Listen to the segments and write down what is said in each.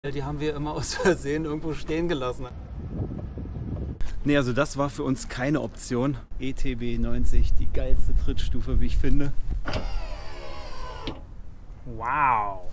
Die haben wir immer aus Versehen irgendwo stehen gelassen. Nee, also das war für uns keine Option. ETB 90, die geilste Trittstufe, wie ich finde. Wow!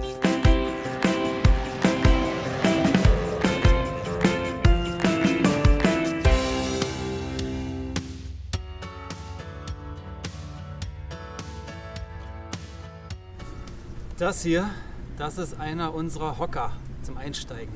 Das hier, das ist einer unserer Hocker zum Einsteigen.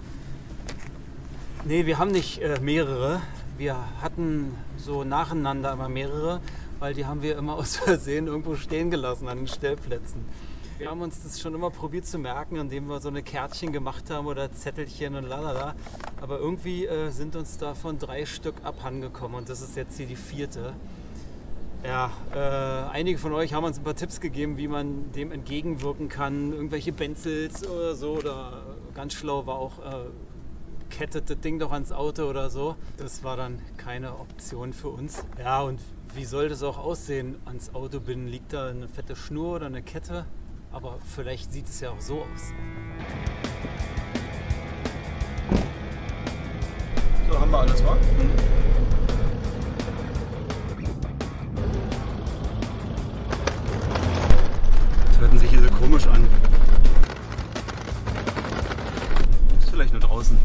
Nee, wir haben nicht mehrere. Wir hatten so nacheinander immer mehrere, weil die haben wir immer aus Versehen irgendwo stehen gelassen an den Stellplätzen. Wir haben uns das schon immer probiert zu merken, indem wir so eine Kärtchen gemacht haben oder Zettelchen und lalala. Aber irgendwie sind uns davon 3 Stück abhandengekommen und das ist jetzt hier die 4. Ja, einige von euch haben uns ein paar Tipps gegeben, wie man dem entgegenwirken kann. Irgendwelche Benzels oder so. Oder ganz schlau war auch, kettet das Ding doch ans Auto oder so. Das war dann keine Option für uns. Ja, und wie soll das auch aussehen? Ans Auto binden, liegt da eine fette Schnur oder eine Kette? Aber vielleicht sieht es ja auch so aus. So, haben wir alles, wa? Das hörten sich hier so komisch an. Ist vielleicht nur draußen.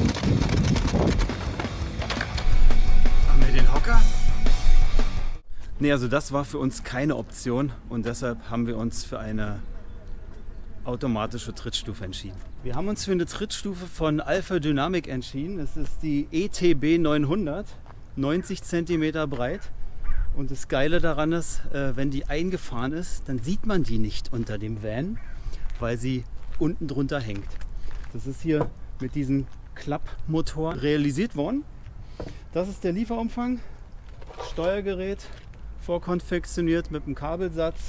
Haben wir den Hocker? Nee, also das war für uns keine Option und deshalb haben wir uns für eine automatische Trittstufe entschieden. Wir haben uns für eine Trittstufe von Alpha Dynamic entschieden. Das ist die ETB 900, 90 cm breit. Und das Geile daran ist, wenn die eingefahren ist, dann sieht man die nicht unter dem Van, weil sie unten drunter hängt. Das ist hier mit diesem Klappmotor realisiert worden. Das ist der Lieferumfang. Steuergerät, vorkonfektioniert mit einem Kabelsatz.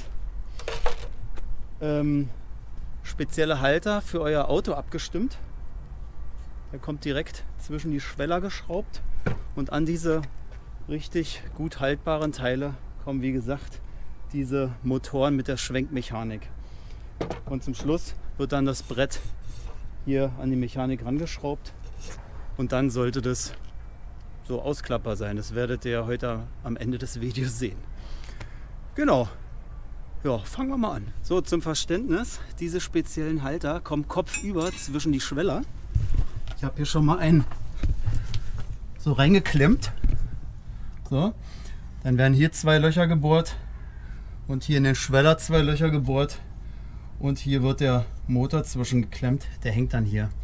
Spezielle Halter für euer Auto abgestimmt. Der kommt direkt zwischen die Schweller geschraubt und an diese richtig gut haltbaren Teile kommen, wie gesagt, diese Motoren mit der Schwenkmechanik. Und zum Schluss wird dann das Brett hier an die Mechanik rangeschraubt und dann sollte das so ausklappbar sein. Das werdet ihr heute am Ende des Videos sehen. Genau. Ja, fangen wir mal an. So, zum Verständnis, diese speziellen Halter kommen kopfüber zwischen die Schweller. Ich habe hier schon mal einen so reingeklemmt. So, dann werden hier 2 Löcher gebohrt und hier in den Schweller 2 Löcher gebohrt und hier wird der Motor zwischengeklemmt, der hängt dann hier.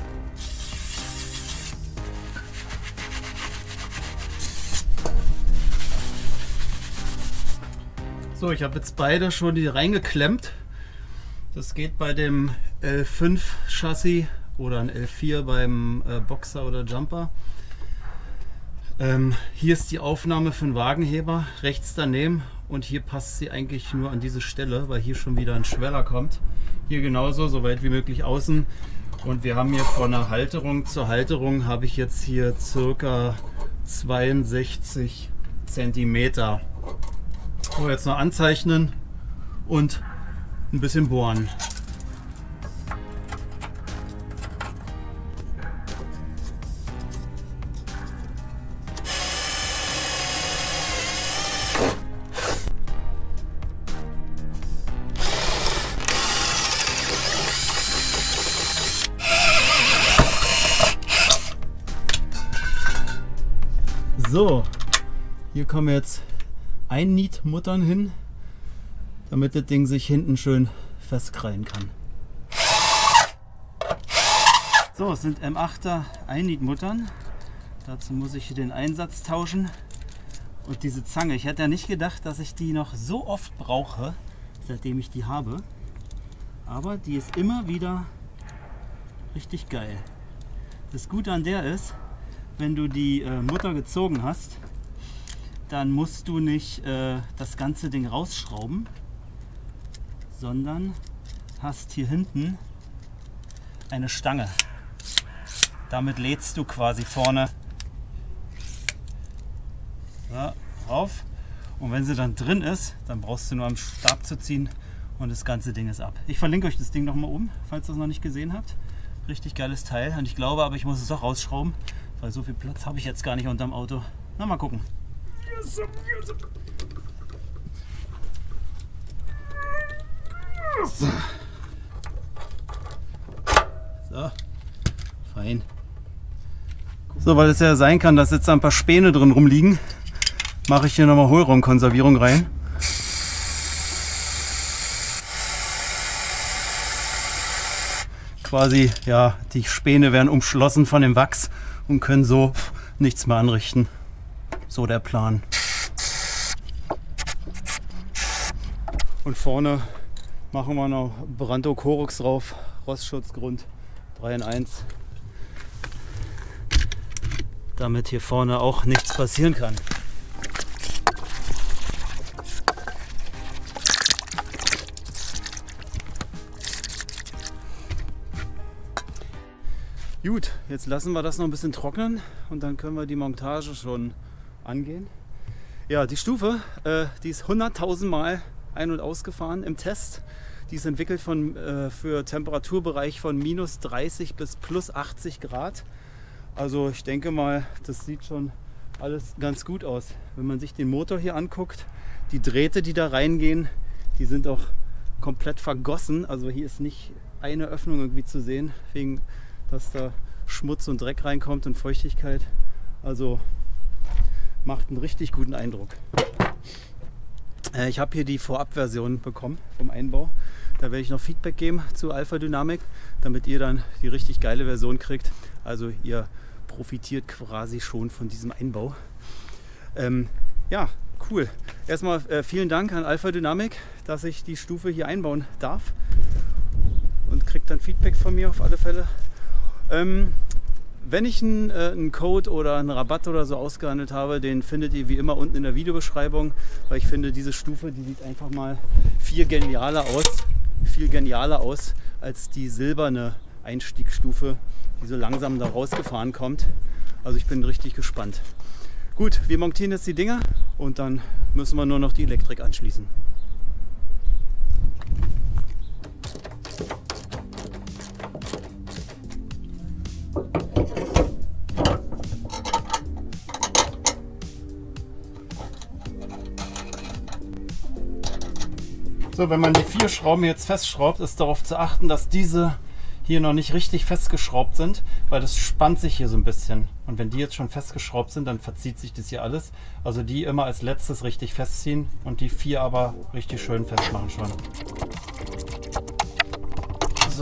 So, ich habe jetzt beide schon die reingeklemmt. Das geht bei dem L5 Chassis oder ein L4 beim Boxer oder Jumper. Hier ist die Aufnahme für den Wagenheber rechts daneben und hier passt sie eigentlich nur an diese Stelle, weil hier schon wieder ein Schweller kommt. Hier genauso, so weit wie möglich außen. Und wir haben hier von der Halterung zur Halterung habe ich jetzt hier ca. 62 cm. So, jetzt noch anzeichnen und ein bisschen bohren. So, hier kommen jetzt Einnietmuttern hin, damit das Ding sich hinten schön festkrallen kann. So, es sind M8er Einnietmuttern. Dazu muss ich hier den Einsatz tauschen. Und diese Zange, ich hätte ja nicht gedacht, dass ich die noch so oft brauche, seitdem ich die habe. Aber die ist immer wieder richtig geil. Das Gute an der ist, wenn du die Mutter gezogen hast, dann musst du nicht das ganze Ding rausschrauben, sondern hast hier hinten eine Stange. Damit lädst du quasi vorne drauf und wenn sie dann drin ist, dann brauchst du nur am Stab zu ziehen und das ganze Ding ist ab. Ich verlinke euch das Ding noch mal oben, falls ihr es noch nicht gesehen habt. Richtig geiles Teil. Und ich glaube aber, ich muss es auch rausschrauben, weil so viel Platz habe ich jetzt gar nicht unterm Auto. Na, mal gucken. So. So. Fein. So, weil es ja sein kann, dass jetzt da ein paar Späne drin rumliegen, mache ich hier nochmal Hohlraumkonservierung rein. Quasi, ja, die Späne werden umschlossen von dem Wachs und können so nichts mehr anrichten. So der Plan. Und vorne machen wir noch Brando Korux drauf, Rostschutzgrund 3 in 1. Damit hier vorne auch nichts passieren kann. Gut, jetzt lassen wir das noch ein bisschen trocknen und dann können wir die Montage schon angehen. Ja, die Stufe, die ist 100.000 Mal ein- und ausgefahren im Test. Die ist entwickelt für Temperaturbereich von minus 30 bis plus 80 Grad. Also ich denke mal, das sieht schon alles ganz gut aus. Wenn man sich den Motor hier anguckt, die Drähte, die da reingehen, die sind auch komplett vergossen. Also hier ist nicht eine Öffnung irgendwie zu sehen, wegen dass da Schmutz und Dreck reinkommt und Feuchtigkeit. Also macht einen richtig guten Eindruck. Ich habe hier die Vorabversion bekommen vom Einbau. Da werde ich noch Feedback geben zu Alpha Dynamic, damit ihr dann die richtig geile Version kriegt. Also ihr profitiert quasi schon von diesem Einbau. Ja, cool. Erstmal vielen Dank an Alpha Dynamic, dass ich die Stufe hier einbauen darf. Und kriegt dann Feedback von mir auf alle Fälle. Wenn ich einen Code oder einen Rabatt oder so ausgehandelt habe, den findet ihr wie immer unten in der Videobeschreibung, weil ich finde, diese Stufe, die sieht einfach mal viel genialer aus als die silberne Einstiegsstufe, die so langsam da rausgefahren kommt. Also ich bin richtig gespannt. Gut, wir montieren jetzt die Dinger und dann müssen wir nur noch die Elektrik anschließen. So, wenn man die 4 Schrauben jetzt festschraubt, ist darauf zu achten, dass diese hier noch nicht richtig festgeschraubt sind, weil das spannt sich hier so ein bisschen. Und wenn die jetzt schon festgeschraubt sind, dann verzieht sich das hier alles. Also die immer als letztes richtig festziehen und die 4 aber richtig schön festmachen schon. So.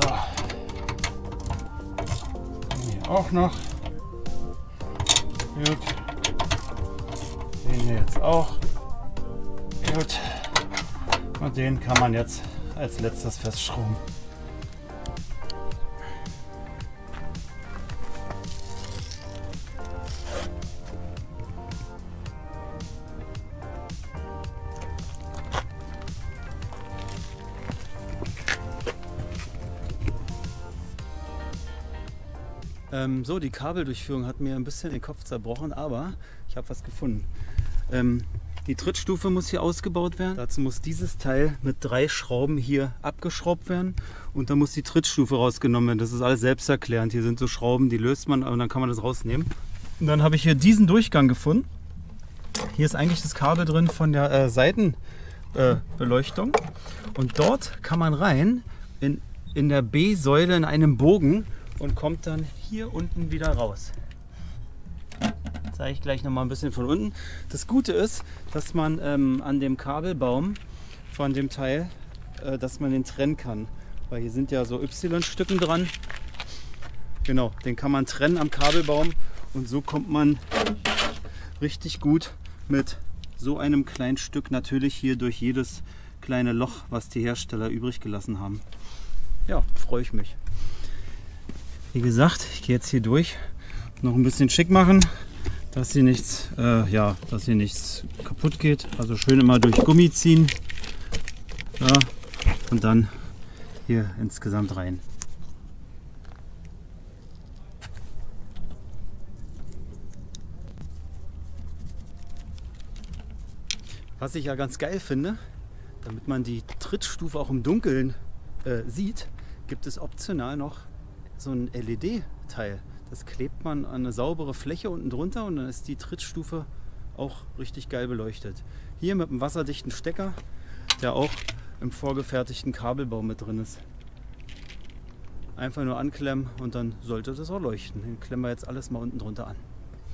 Hier auch noch. Gut. Den hier jetzt auch. Gut. Und den kann man jetzt als letztes festschrauben. So, die Kabeldurchführung hat mir ein bisschen den Kopf zerbrochen, aber ich habe was gefunden. Die Trittstufe muss hier ausgebaut werden. Dazu muss dieses Teil mit 3 Schrauben hier abgeschraubt werden und dann muss die Trittstufe rausgenommen werden. Das ist alles selbsterklärend. Hier sind so Schrauben, die löst man und dann kann man das rausnehmen. Und dann habe ich hier diesen Durchgang gefunden. Hier ist eigentlich das Kabel drin von der Seitenbeleuchtung und dort kann man rein in der B-Säule in einem Bogen und kommt dann hier unten wieder raus. Zeige ich gleich noch mal ein bisschen von unten. Das Gute ist, dass man an dem Kabelbaum von dem Teil, dass man den trennen kann. Weil hier sind ja so Y-Stücken dran. Genau, den kann man trennen am Kabelbaum und so kommt man richtig gut mit so einem kleinen Stück natürlich hier durch jedes kleine Loch, was die Hersteller übrig gelassen haben. Ja, freue ich mich. Wie gesagt, ich gehe jetzt hier durch, noch ein bisschen schick machen, dass hier nichts, dass hier nichts kaputt geht. Also schön immer durch Gummi ziehen, ja, und dann hier insgesamt rein. Was ich ja ganz geil finde, damit man die Trittstufe auch im Dunkeln sieht, gibt es optional noch so ein LED-Teil. Das klebt man an eine saubere Fläche unten drunter und dann ist die Trittstufe auch richtig geil beleuchtet. Hier mit einem wasserdichten Stecker, der auch im vorgefertigten Kabelbau mit drin ist. Einfach nur anklemmen und dann sollte das auch leuchten. Den klemmen wir jetzt alles mal unten drunter an.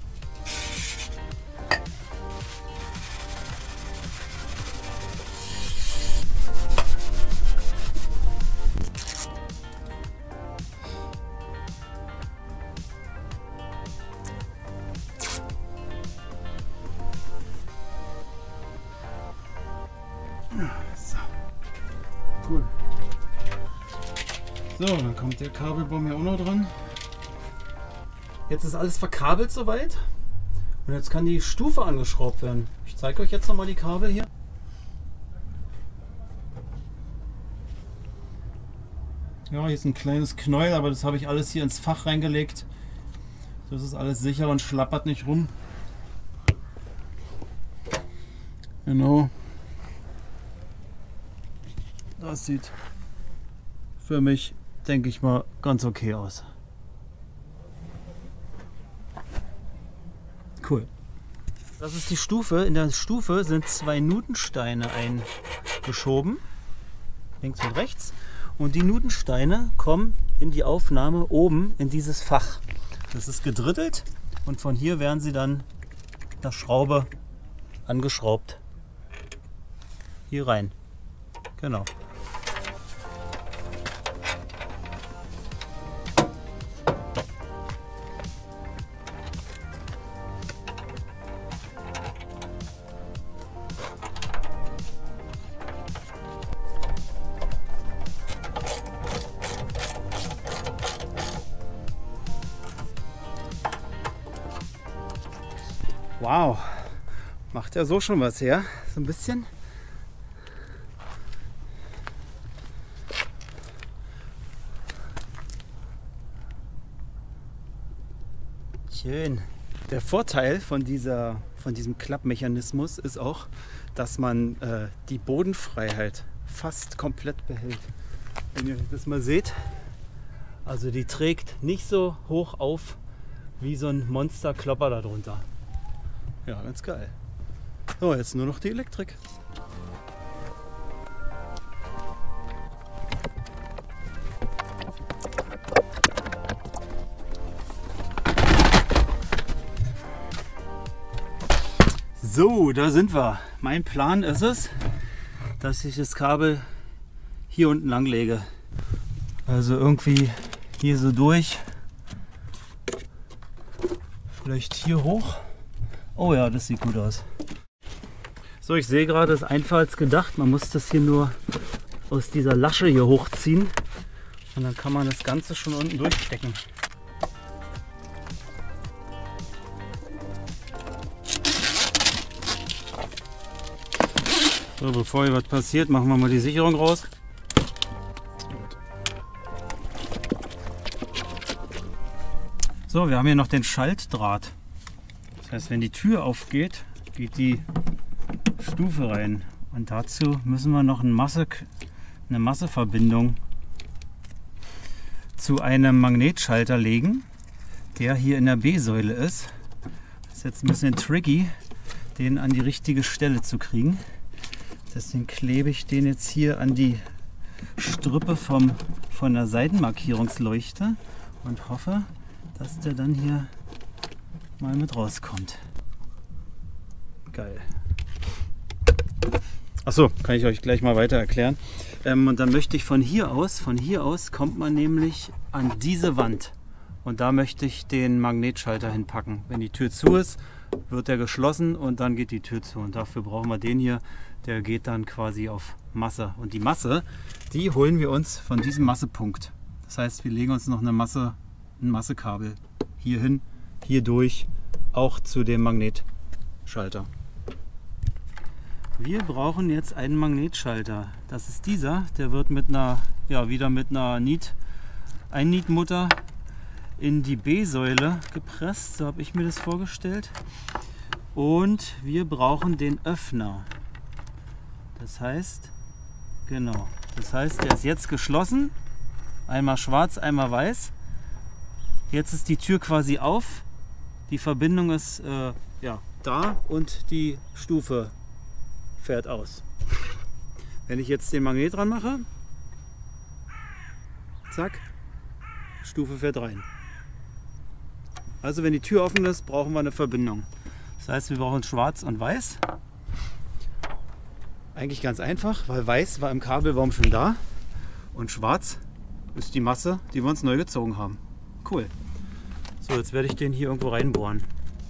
So. Cool. So, dann kommt der Kabelbaum hier auch noch dran. Jetzt ist alles verkabelt soweit. Und jetzt kann die Stufe angeschraubt werden. Ich zeige euch jetzt nochmal die Kabel hier. Ja, hier ist ein kleines Knäuel, aber das habe ich alles hier ins Fach reingelegt. Das ist alles sicher und schlappert nicht rum. Genau. Das sieht für mich, denke ich mal, ganz okay aus. Cool. Das ist die Stufe. In der Stufe sind 2 Nutensteine eingeschoben. Links und rechts. Und die Nutensteine kommen in die Aufnahme oben in dieses Fach. Das ist gedrittelt und von hier werden sie dann mit der Schraube angeschraubt. Hier rein. Genau. Wow, macht ja so schon was her, so ein bisschen. Schön. Der Vorteil von diesem Klappmechanismus ist auch, dass man die Bodenfreiheit fast komplett behält. Wenn ihr das mal seht, also die trägt nicht so hoch auf wie so ein Monsterklopper darunter. Ja, ganz geil. So, jetzt nur noch die Elektrik. So, da sind wir. Mein Plan ist es, dass ich das Kabel hier unten lang lege. Also irgendwie hier so durch. Vielleicht hier hoch. Oh ja, das sieht gut aus. So, ich sehe gerade, das ist einfach als gedacht. Man muss das hier nur aus dieser Lasche hier hochziehen. Und dann kann man das Ganze schon unten durchstecken. So, bevor hier was passiert, machen wir mal die Sicherung raus. So, wir haben hier noch den Schaltdraht. Das heißt, wenn die Tür aufgeht, geht die Stufe rein. Und dazu müssen wir noch eine Masseverbindung zu einem Magnetschalter legen, der hier in der B-Säule ist. Das ist jetzt ein bisschen tricky, den an die richtige Stelle zu kriegen. Deswegen klebe ich den jetzt hier an die Strippe von der Seitenmarkierungsleuchte und hoffe, dass der dann hier mal mit rauskommt. Geil. Achso, kann ich euch gleich mal weiter erklären. Und dann möchte ich von hier aus kommt man nämlich an diese Wand. Und da möchte ich den Magnetschalter hinpacken. Wenn die Tür zu ist, wird der geschlossen und dann geht die Tür zu. Und dafür brauchen wir den hier, der geht dann quasi auf Masse. Und die Masse, die holen wir uns von diesem Massepunkt. Das heißt, wir legen uns noch ein Massekabel hier hin, hier durch, auch zu dem Magnetschalter. Wir brauchen jetzt einen Magnetschalter. Das ist dieser, der wird mit einer, wieder mit einer Einnietmutter in die B-Säule gepresst, so habe ich mir das vorgestellt. Und wir brauchen den Öffner. Das heißt, der ist jetzt geschlossen, einmal schwarz, einmal weiß. Jetzt ist die Tür quasi auf. Die Verbindung ist ja, da und die Stufe fährt aus. Wenn ich jetzt den Magnet dran mache, zack, Stufe fährt rein. Also wenn die Tür offen ist, brauchen wir eine Verbindung. Das heißt, wir brauchen schwarz und weiß. Eigentlich ganz einfach, weil weiß war im Kabelbaum schon da und schwarz ist die Masse, die wir uns neu gezogen haben. Cool. So, jetzt werde ich den hier irgendwo reinbohren.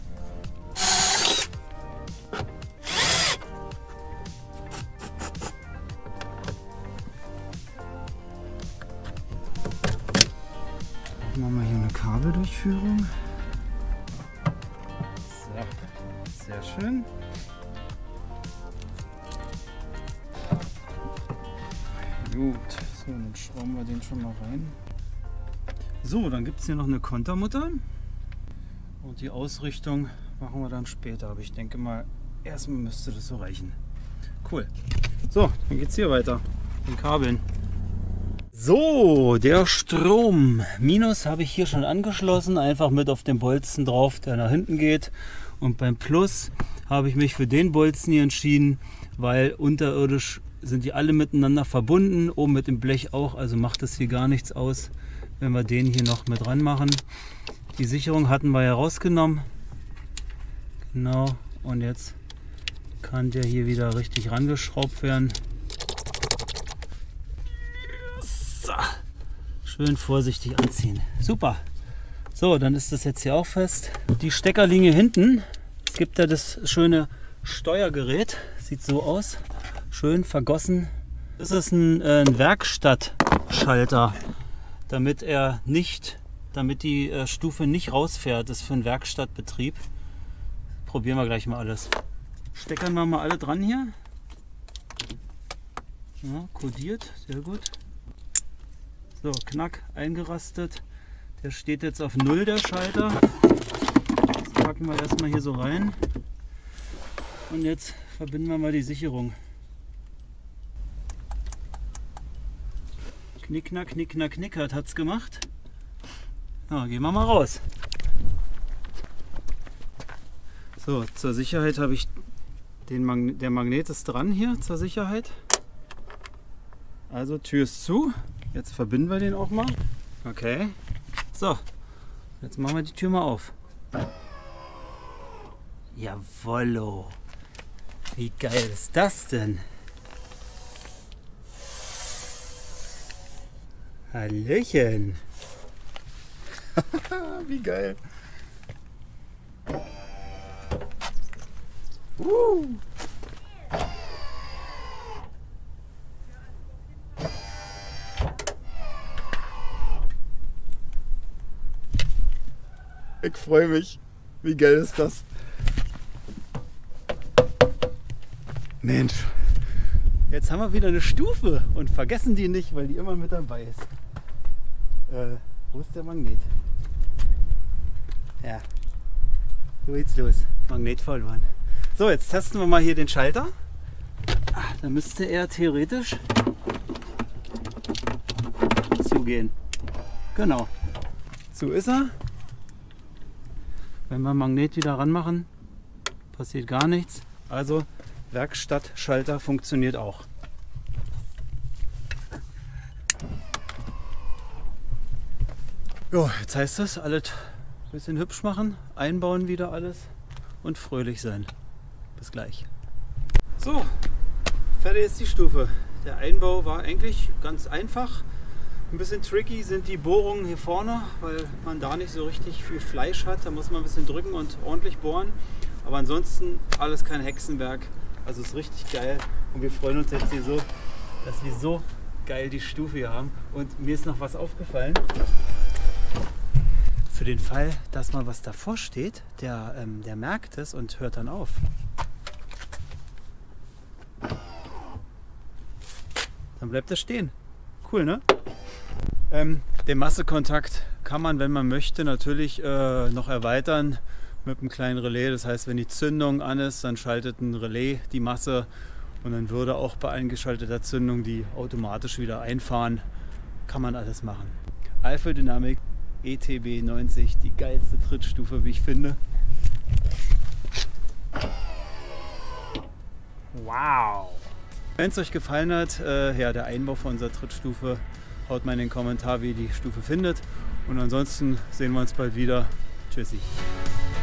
Machen wir hier eine Kabeldurchführung. So, sehr schön. Gut, so, dann schrauben wir den schon mal rein. So, dann gibt es hier noch eine Kontermutter. Und die Ausrichtung machen wir dann später. Aber ich denke mal, erstmal müsste das so reichen. Cool. So, dann geht es hier weiter. Den Kabeln. So, der Strom. Minus habe ich hier schon angeschlossen. Einfach mit auf den Bolzen drauf, der nach hinten geht. Und beim Plus habe ich mich für den Bolzen hier entschieden, weil unterirdisch sind die alle miteinander verbunden. Oben mit dem Blech auch. Also macht das hier gar nichts aus, wenn wir den hier noch mit dran machen. Die Sicherung hatten wir ja rausgenommen. Genau. Und jetzt kann der hier wieder richtig rangeschraubt werden. So. Schön vorsichtig anziehen. Super. So, dann ist das jetzt hier auch fest. Die Steckerlinie hinten. Es gibt ja das schöne Steuergerät. Sieht so aus. Schön vergossen. Das ist ein Werkstattschalter, damit die Stufe nicht rausfährt. Das ist für einen Werkstattbetrieb. Probieren wir gleich mal alles. Steckern wir mal alle dran hier. Ja, kodiert, sehr gut. So, knack, eingerastet. Der steht jetzt auf 0, der Schalter. Das packen wir erstmal hier so rein. Und jetzt verbinden wir mal die Sicherung. Knickknack, knickknack, knickert hat's gemacht. Na, gehen wir mal raus. So, zur Sicherheit habe ich der Magnet ist dran hier zur Sicherheit. Also Tür ist zu. Jetzt verbinden wir den auch mal. Okay. So, jetzt machen wir die Tür mal auf. Jawollo. Wie geil ist das denn? Hallöchen. Wie geil. Ich freue mich. Wie geil ist das? Mensch. Jetzt haben wir wieder eine Stufe und vergessen die nicht, weil die immer mit dabei ist. Wo ist der Magnet? Ja. So geht's los. Magnet verloren. So, jetzt testen wir mal hier den Schalter. Da müsste er theoretisch zugehen. Genau. So ist er. Wenn wir Magnet wieder ranmachen, passiert gar nichts. Also Werkstattschalter funktioniert auch. Jo, jetzt heißt es, alles ein bisschen hübsch machen, einbauen wieder alles und fröhlich sein. Bis gleich. So, fertig ist die Stufe. Der Einbau war eigentlich ganz einfach. Ein bisschen tricky sind die Bohrungen hier vorne, weil man da nicht so richtig viel Fleisch hat. Da muss man ein bisschen drücken und ordentlich bohren. Aber ansonsten alles kein Hexenwerk. Also ist richtig geil. Und wir freuen uns jetzt hier so, dass wir so geil die Stufe hier haben. Und mir ist noch was aufgefallen. Für den Fall, dass mal was davor steht, der merkt es und hört dann auf. Dann bleibt er stehen. Cool, ne? Den Massekontakt kann man, wenn man möchte, natürlich noch erweitern mit einem kleinen Relais. Das heißt, wenn die Zündung an ist, dann schaltet ein Relais die Masse und dann würde auch bei eingeschalteter Zündung die automatisch wieder einfahren. Kann man alles machen. Alpha Dynamic ETB 90, die geilste Trittstufe, wie ich finde. Wow! Wenn es euch gefallen hat, ja, der Einbau von unserer Trittstufe, haut mal in den Kommentar, wie ihr die Stufe findet. Und ansonsten sehen wir uns bald wieder. Tschüssi!